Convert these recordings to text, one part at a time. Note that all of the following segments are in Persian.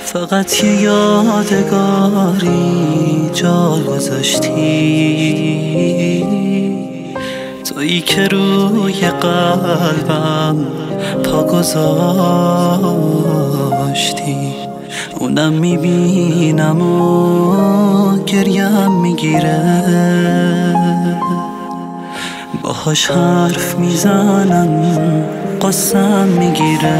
فقط یه یادگاری جا گذاشتی، تویی که روی قلبم پا گذاشتی. اونم میبینم و گریم میگیره، باهاش حرف میزنم قسم میگیره.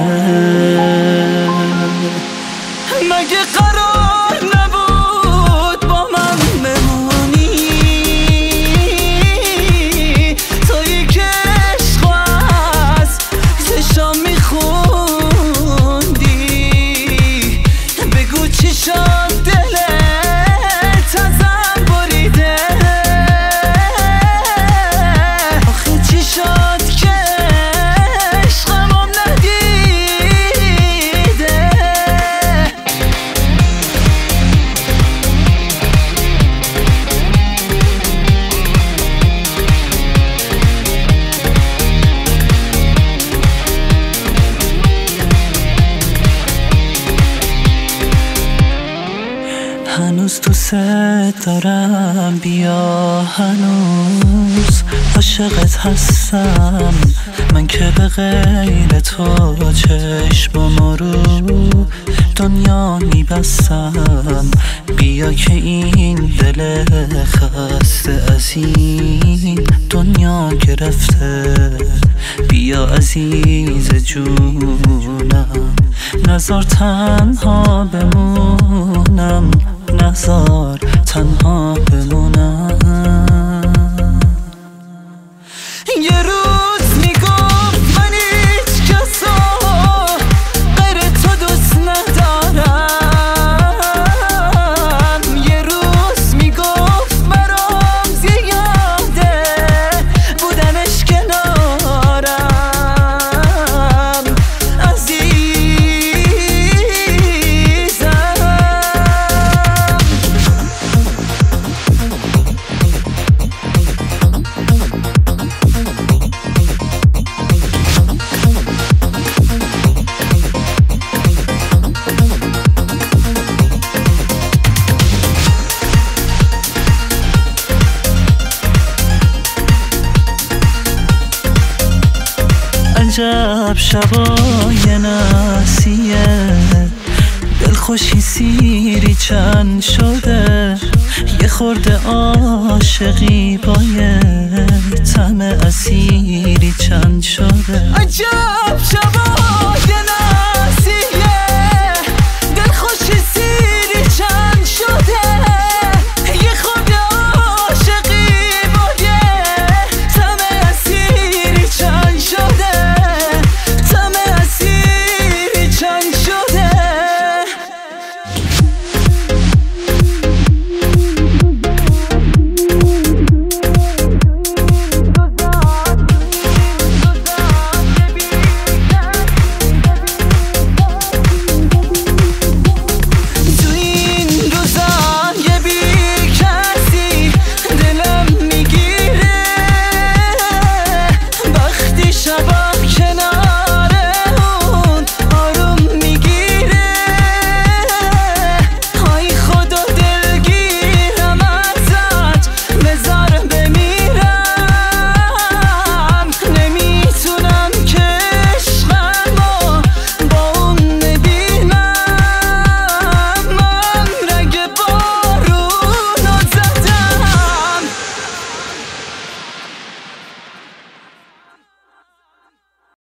مگه قرار نبود با من بمونی؟ تویی که عشق از چشام میخوندی، بگو چی شد دلت ازم بریده؟ آخه چی شد که عشقمم ندیده؟ هنوز دوست دارم، بیا هنوز عاشقت هستم. من که به غیر تو چشمم رو دنیا میبستم. بیا که این دل خسته از این دنیا گرفته، بیا عزیز جونم، نذار تنها بمونم، نذار تنها بمونم. یه روز میگفت من هیچ کسو غیر تو دوست ندارم، یه روز میگفت برام زیاده بودنش کنارم. عجب شبای نسیه، دلخوشی سیری چند شده، یه خورده عاشقی با یه طعم اسیری چند شده. عجب شبای